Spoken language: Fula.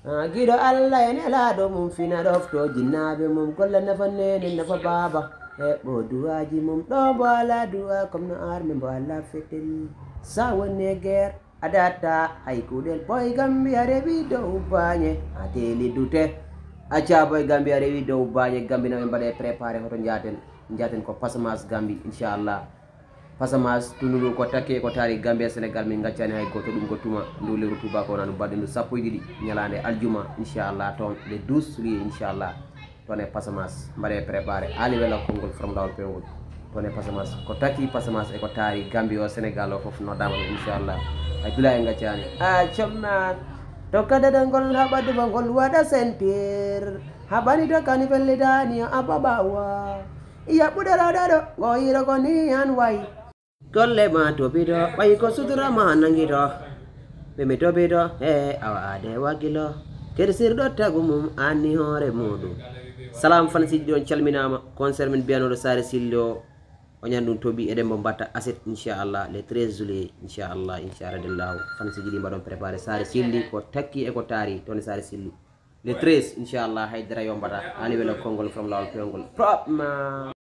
gido Allah ene laado mum fina dofto jinnabe mum golla nafa nene nafa baba e bo duwaji mum do bala duwa comme no arme bo Allah fetel sawone guerre adata hay kudel boy Gambia rewi do bañe ateli dute acha boy Gambia rewi do bañe Gambia na mbade préparer hoto jaten ko passamas Gambi inshallah Passamas tunulu ko takke ko tari Gambia Senegal min gaccani hay goto dum ko tuma ndule rutuba ko nanu badde ndu sappo didi nyalande aljuma inshallah ton le 12 juillet inshallah tone Passamas mbare préparer ali wela kongol from dawol pewol tone Passamas ko takki Passamas e ko tari Gambia o Senegal o fof no dama inshallah ay dula en gaccani a chomna to kada dangol habade bangol wada sentir habani to kani felidani ababawa iya budara dado goyiro ko ni an wai golle ma to bido bay ko sutura ma nangiro be me to bido awa ade wagilo kersir do tagumum anni hore mudu salam fansi don calminama concert min biano do sare sillo o nyandum tobi edem bo batta asset inshallah le 13 juillet inshallah dillahu fansi jidi mbadon préparer sare silli ko takki e ko tari ton sare silli le 13 inshallah haydara yombata ali wala kongol from lawol pewgol prop ma